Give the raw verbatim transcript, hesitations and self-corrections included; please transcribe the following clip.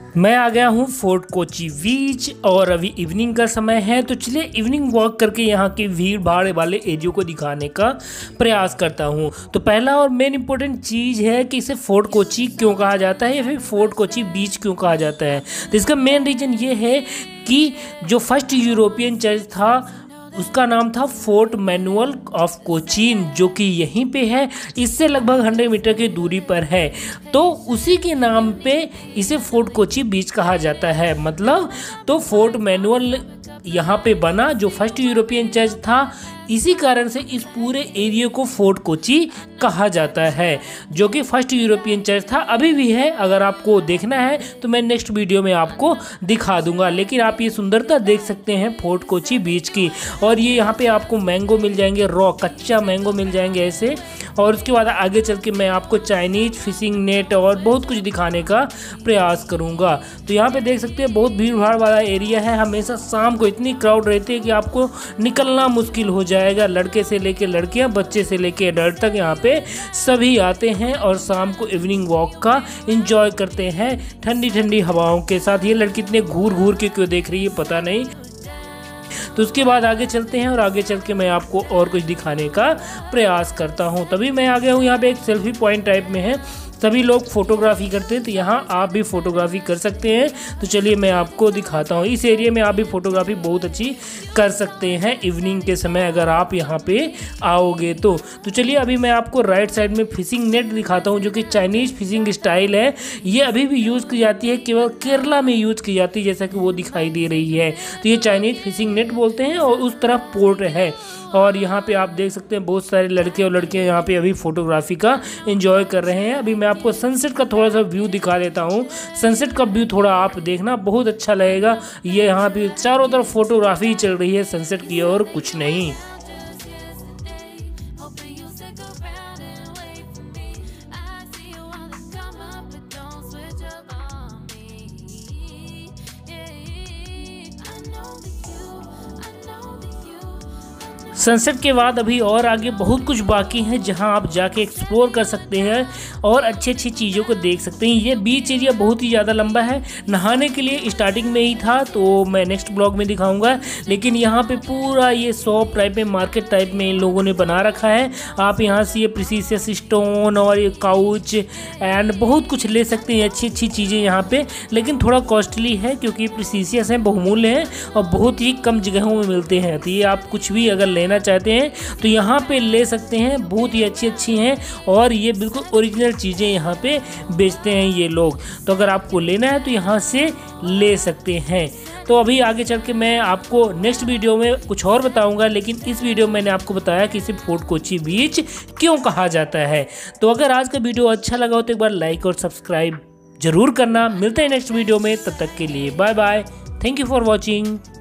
मैं आ गया हूँ फोर्ट कोची बीच और अभी इवनिंग का समय है, तो चलिए इवनिंग वॉक करके यहाँ की भीड़ भाड़ वाले एरियो को दिखाने का प्रयास करता हूँ। तो पहला और मेन इंपॉर्टेंट चीज़ है कि इसे फोर्ट कोची क्यों कहा जाता है या फिर फोर्ट कोची बीच क्यों कहा जाता है। तो इसका मेन रीज़न ये है कि जो फर्स्ट यूरोपियन चर्च था उसका नाम था फोर्ट मैनुअल ऑफ कोचीन, जो कि यहीं पे है, इससे लगभग सौ मीटर की दूरी पर है। तो उसी के नाम पे इसे फोर्ट कोची बीच कहा जाता है। मतलब तो फोर्ट मैनुअल यहाँ पे बना, जो फर्स्ट यूरोपियन चर्च था, इसी कारण से इस पूरे एरिया को फोर्ट कोची कहा जाता है, जो कि फर्स्ट यूरोपियन चर्च था, अभी भी है। अगर आपको देखना है तो मैं नेक्स्ट वीडियो में आपको दिखा दूंगा। लेकिन आप ये सुंदरता देख सकते हैं फोर्ट कोची बीच की। और ये यहाँ पे आपको मैंगो मिल जाएंगे, रॉ कच्चा मैंगो मिल जाएंगे ऐसे। और उसके बाद आगे चल के मैं आपको चाइनीज फिशिंग नेट और बहुत कुछ दिखाने का प्रयास करूँगा। तो यहाँ पे देख सकते हैं बहुत भीड़ भाड़ वाला एरिया है। हमेशा शाम को इतनी क्राउड रहती है कि आपको निकलना मुश्किल हो जाएगा। लड़के से लेके लड़कियां, बच्चे से लेके एडल्ट तक यहाँ पे सभी आते हैं और शाम को इवनिंग वॉक का एंजॉय करते हैं ठंडी ठंडी हवाओं के साथ। ये लड़की इतने घूर घूर के क्यों देख रही है पता नहीं। तो उसके बाद आगे चलते हैं और आगे चल के मैं आपको और कुछ दिखाने का प्रयास करता हूँ। तभी मैं आ गया हूँ, यहाँ पे एक सेल्फी पॉइंट टाइप में है, सभी लोग फोटोग्राफी करते हैं, तो यहाँ आप भी फोटोग्राफी कर सकते हैं। तो चलिए मैं आपको दिखाता हूँ। इस एरिया में आप भी फोटोग्राफी बहुत अच्छी कर सकते हैं इवनिंग के समय, अगर आप यहाँ पे आओगे तो। तो चलिए अभी मैं आपको राइट साइड में फिशिंग नेट दिखाता हूँ, जो कि चाइनीज़ फिशिंग स्टाइल है। ये अभी भी यूज़ की जाती है, केवल केरला में यूज़ की जाती है, जैसा कि वो दिखाई दे रही है। तो ये चाइनीज़ फिशिंग नेट बोलते हैं और उस तरफ पोर्ट है। और यहाँ पे आप देख सकते हैं बहुत सारे लड़के और लड़कियाँ यहाँ पे अभी फोटोग्राफी का एंजॉय कर रहे हैं। अभी मैं आपको सनसेट का थोड़ा सा व्यू दिखा देता हूँ। सनसेट का व्यू थोड़ा आप देखना, बहुत अच्छा लगेगा। ये यहाँ पे चारों तरफ फोटोग्राफी चल रही है सनसेट की, और कुछ नहीं। सनसेट के बाद अभी और आगे बहुत कुछ बाकी है, जहां आप जाके एक्सप्लोर कर सकते हैं और अच्छी अच्छी चीज़ों को देख सकते हैं। ये बीच एरिया बहुत ही ज़्यादा लंबा है, नहाने के लिए स्टार्टिंग में ही था, तो मैं नेक्स्ट ब्लॉग में दिखाऊंगा। लेकिन यहाँ पे पूरा ये शॉप टाइप में, मार्केट टाइप में इन लोगों ने बना रखा है। आप यहाँ से ये प्रीसियस स्टोन और ये काउच एंड बहुत कुछ ले सकते हैं, अच्छी अच्छी चीज़ें यहाँ पे। लेकिन थोड़ा कॉस्टली है क्योंकि प्रीसियस हैं, बहुमूल्य हैं और बहुत ही कम जगहों में मिलते हैं। तो ये आप कुछ भी अगर लेना चाहते हैं तो यहाँ पे ले सकते हैं, बहुत ही अच्छी अच्छी हैं और ये बिल्कुल ओरिजिनल चीज़ें यहाँ पे बेचते हैं ये लोग। तो अगर आपको लेना है तो यहाँ से ले सकते हैं। तो अभी आगे चल के मैं आपको नेक्स्ट वीडियो में कुछ और बताऊंगा, लेकिन इस वीडियो में मैंने आपको बताया कि इसे फोर्ट कोची बीच क्यों कहा जाता है। तो अगर आज का वीडियो अच्छा लगा हो तो एक बार लाइक और सब्सक्राइब जरूर करना। मिलते हैं नेक्स्ट वीडियो में, तब तक के लिए bye bye, thank you for watching.